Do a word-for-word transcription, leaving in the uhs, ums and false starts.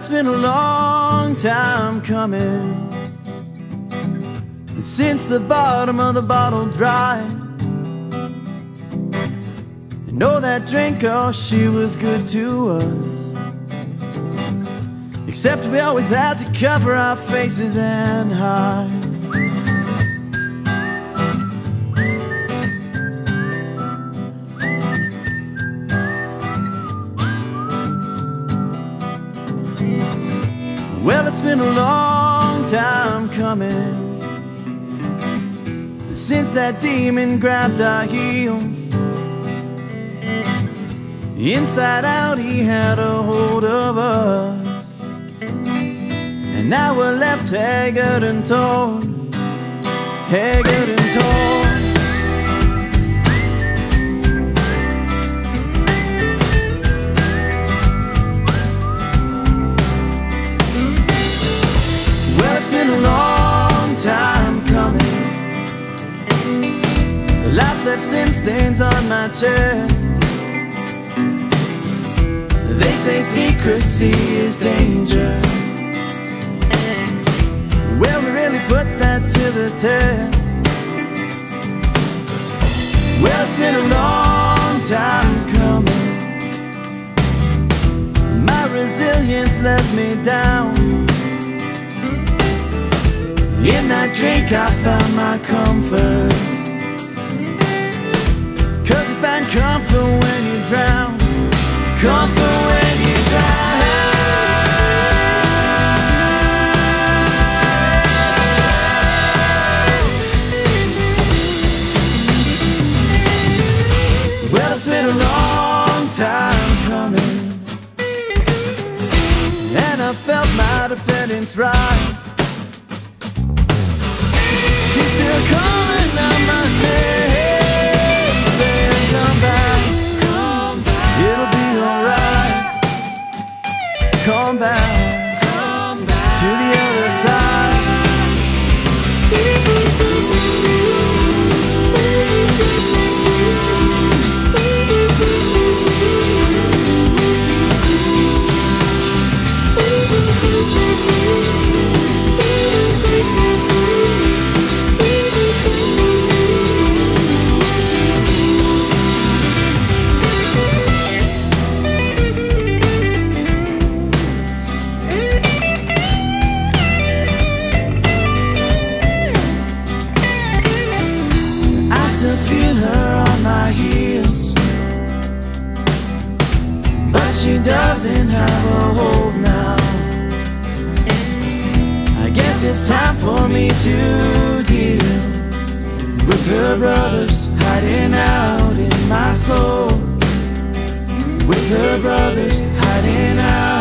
been a long time coming since the bottom of the bottle dried. You know that drink, oh, she was good to us, except we always had to cover our faces and hide. Well, it's been a long time coming since that demon grabbed our heels. Inside out he had a hold of us, and now we're left haggard and torn, haggard and torn. Well, it's been a long time coming. The life left sin stains on my chest. They say secrecy is danger. Well, we really put that to the test. Well, it's been a long time coming. My resilience let me down. In that drink I found my comfort, 'cause you find comfort when you drown, comfort when you drown. Well, it's been a long time coming, and I felt my dependence rise. She's still calling out my name, saying come back, come back, it'll be alright. Come back, come back to the other side. Feel her on my heels, but she doesn't have a hold now. I guess it's time for me to deal with her brothers hiding out in my soul, with her brothers hiding out.